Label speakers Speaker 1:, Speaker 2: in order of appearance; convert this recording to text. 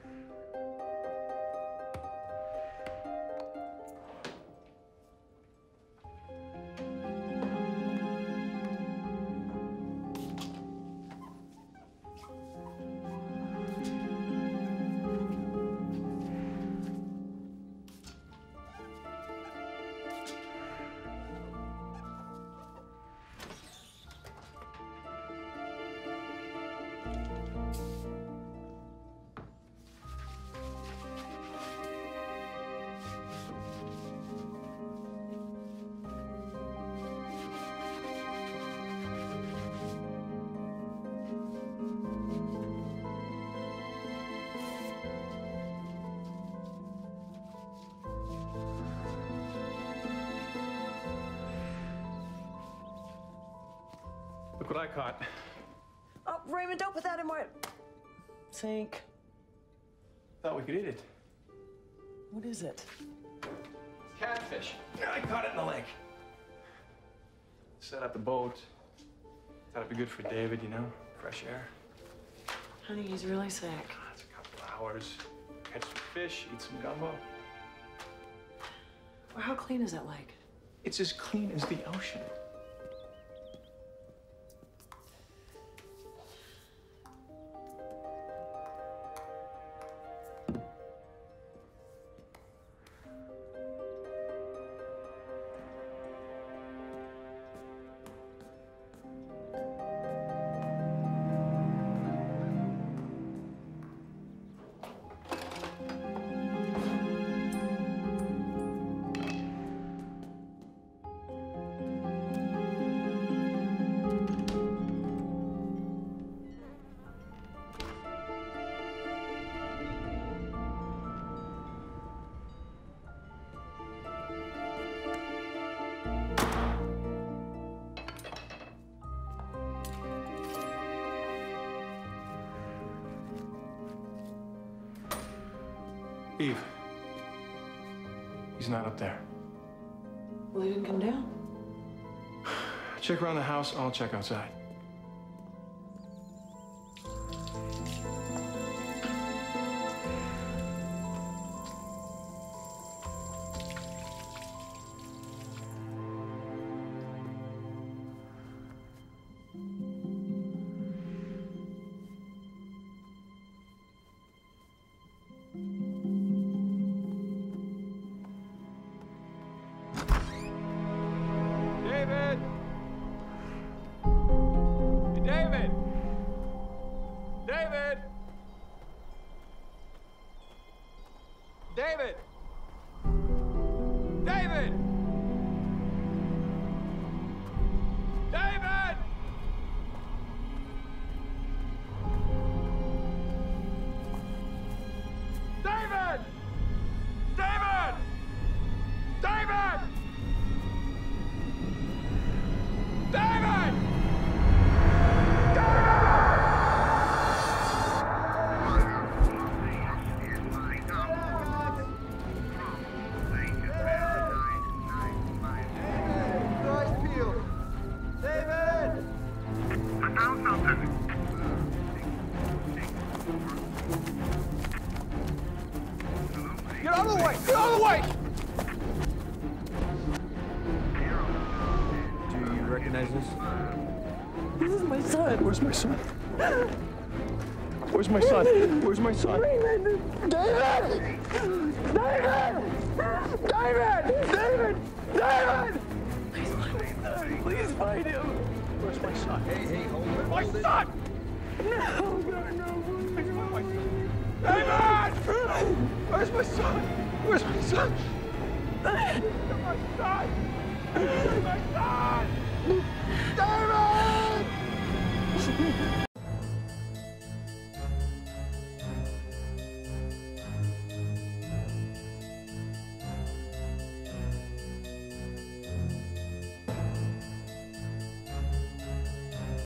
Speaker 1: Look what I caught.
Speaker 2: Oh, Raymond, don't put that in my sink.
Speaker 1: Thought we could eat it.
Speaker 2: What is it?
Speaker 1: Catfish. Yeah, I caught it in the lake. Set up the boat. Thought it'd be good for David, you know, fresh air.
Speaker 2: Honey, he's really sick.
Speaker 1: It's a couple hours. Catch some fish, eat some gumbo.
Speaker 2: Well, how clean is that lake?
Speaker 1: It's as clean as the ocean. Eve. He's not up there.
Speaker 2: Well, he didn't come down.
Speaker 1: Check around the house, I'll check outside. David! Hey, David! David! David! David! David! David! David! David! David! Get out of the way! Get out of the way!
Speaker 3: Do you recognize this?
Speaker 2: This is my son.
Speaker 1: Where's my son? Where's my son? Where's my son?
Speaker 2: Raymond!
Speaker 1: David! David! David! David! David!
Speaker 2: Please find him.
Speaker 1: Where's my son?
Speaker 3: Hey, hold it.
Speaker 1: My son!
Speaker 2: No, no.
Speaker 1: David! Where's my son? Where's my son? My son! My son! David!